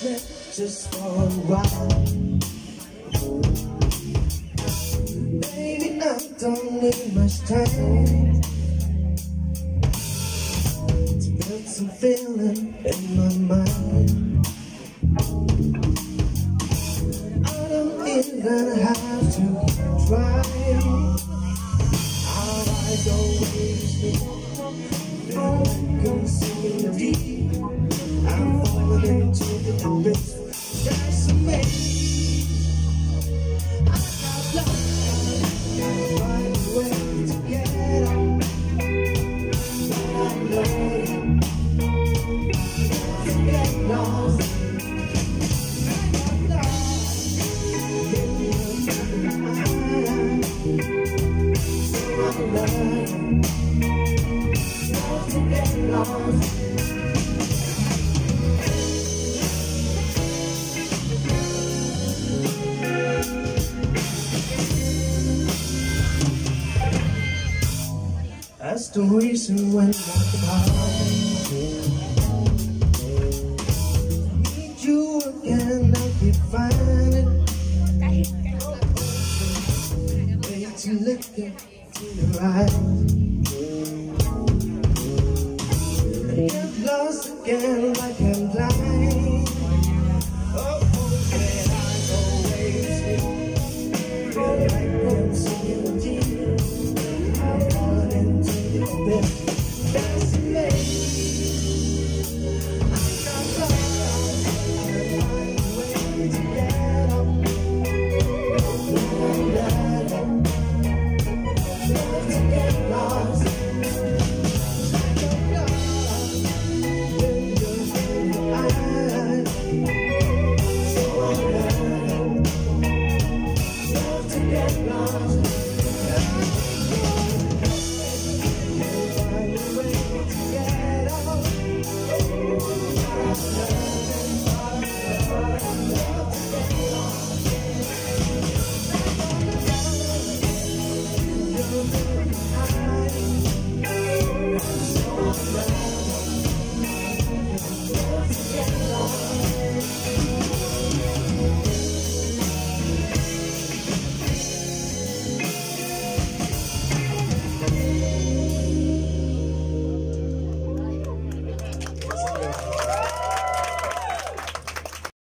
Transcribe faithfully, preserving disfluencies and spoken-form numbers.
just for a while. Baby, I don't need much time to build some feeling in my mind. I don't even have to try. Our eyes always meet, feeling concealed deep. I'm falling into the abyss. That's amazing. I got lost, find a way to get up. But I know to get lost. I got lost in your mind. So I learned not to get lost. That's the reason when I need you again, I keep finding way to look into your eyes.